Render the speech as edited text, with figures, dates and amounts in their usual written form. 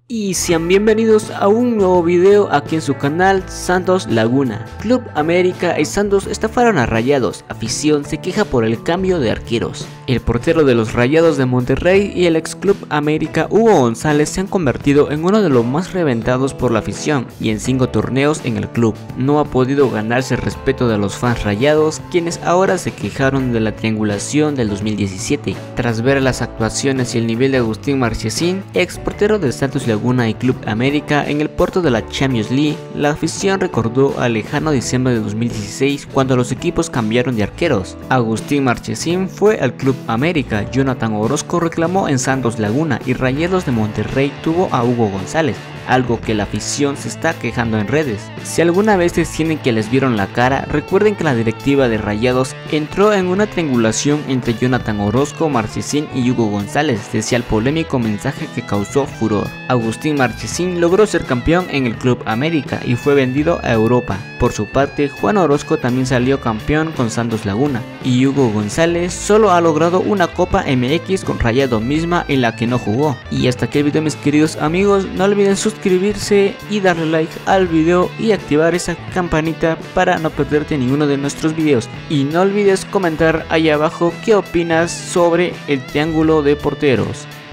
Y sean bienvenidos a un nuevo video aquí en su canal Santos Laguna. Club América y Santos estafaron a Rayados. Afición se queja por el cambio de arqueros. El portero de los Rayados de Monterrey y el ex Club América Hugo González se han convertido en uno de los más reventados por la afición y en 5 torneos en el club. No ha podido ganarse el respeto de los fans rayados, quienes ahora se quejaron de la triangulación del 2017. Tras ver las actuaciones y el nivel de Agustín Marchesín, ex portero de Santos Laguna y Club América en el puerto de la Champions League, la afición recordó al lejano diciembre de 2016 cuando los equipos cambiaron de arqueros. Agustín Marchesín fue al Club América, Jonathan Orozco reclamó en Santos Laguna y Rayados de Monterrey tuvo a Hugo González, algo que la afición se está quejando en redes. Si alguna vez tienen que les vieron la cara, recuerden que la directiva de Rayados entró en una triangulación entre Jonathan Orozco, Marchesín y Hugo González, decía el polémico mensaje que causó furor. Agustín Marchesín logró ser campeón en el Club América y fue vendido a Europa. Por su parte, Juan Orozco también salió campeón con Santos Laguna y Hugo González solo ha logrado una Copa MX con Rayados misma en la que no jugó. Y hasta aquí el video, mis queridos amigos. No olviden suscribirse y darle like al video y activar esa campanita para no perderte ninguno de nuestros videos. Y no olvides comentar ahí abajo qué opinas sobre el triángulo de porteros.